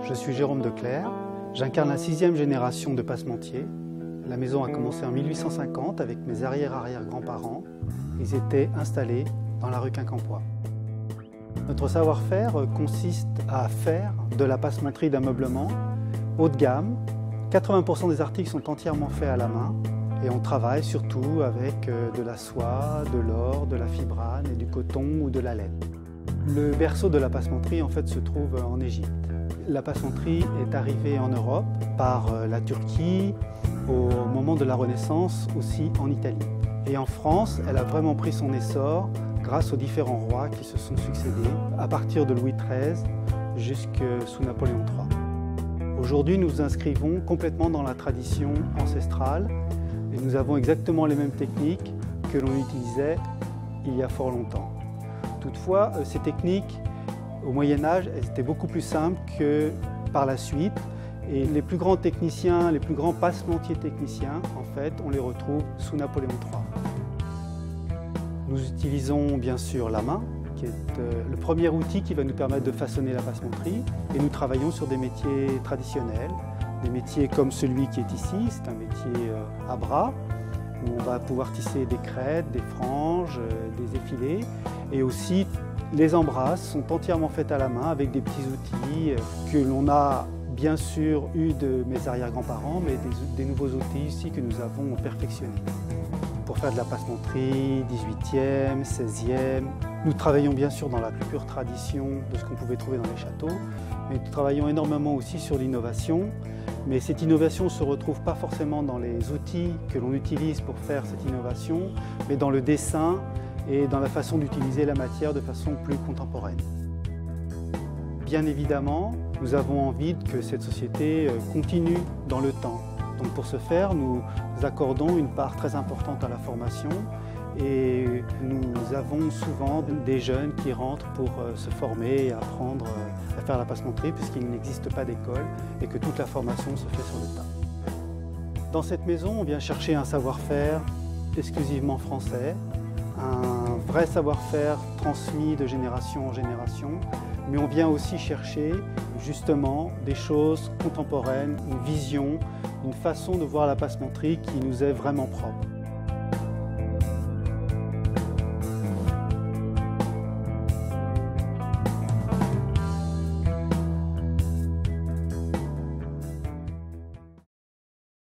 Je suis Jérôme Declercq, j'incarne la 6e génération de passementiers. La maison a commencé en 1850 avec mes arrière-arrière-grands-parents. Ils étaient installés dans la rue Quincampoix. Notre savoir-faire consiste à faire de la passementerie d'ameublement haut de gamme. 80% des articles sont entièrement faits à la main et on travaille surtout avec de la soie, de l'or, de la fibrane et du coton ou de la laine. Le berceau de la passementerie en fait se trouve en Égypte. La passementerie est arrivée en Europe par la Turquie au moment de la Renaissance, aussi en Italie. Et en France, elle a vraiment pris son essor grâce aux différents rois qui se sont succédés à partir de Louis XIII jusque sous Napoléon III. Aujourd'hui, nous nous inscrivons complètement dans la tradition ancestrale et nous avons exactement les mêmes techniques que l'on utilisait il y a fort longtemps. Toutefois, ces techniques, au Moyen-Âge, elles étaient beaucoup plus simples que par la suite. Et les plus grands techniciens, les plus grands passementiers techniciens, en fait, on les retrouve sous Napoléon III. Nous utilisons bien sûr la main, qui est le premier outil qui va nous permettre de façonner la passementerie. Et nous travaillons sur des métiers traditionnels, des métiers comme celui qui est ici, c'est un métier à bras, où on va pouvoir tisser des crêtes, des franges, des effilés. Et aussi, les embrasses sont entièrement faites à la main avec des petits outils que l'on a bien sûr eu de mes arrière-grands-parents, mais des nouveaux outils ici que nous avons perfectionnés. Pour faire de la passementerie 18e, 16e, nous travaillons bien sûr dans la plus pure tradition de ce qu'on pouvait trouver dans les châteaux, mais nous travaillons énormément aussi sur l'innovation. Mais cette innovation ne se retrouve pas forcément dans les outils que l'on utilise pour faire cette innovation, mais dans le dessin et dans la façon d'utiliser la matière de façon plus contemporaine. Bien évidemment, nous avons envie que cette société continue dans le temps. Donc pour ce faire, nous accordons une part très importante à la formation et nous avons souvent des jeunes qui rentrent pour se former et apprendre à faire la passementerie puisqu'il n'existe pas d'école et que toute la formation se fait sur le tas. Dans cette maison, on vient chercher un savoir-faire exclusivement français, un vrai savoir-faire transmis de génération en génération, mais on vient aussi chercher justement des choses contemporaines, une vision, une façon de voir la passementerie qui nous est vraiment propre.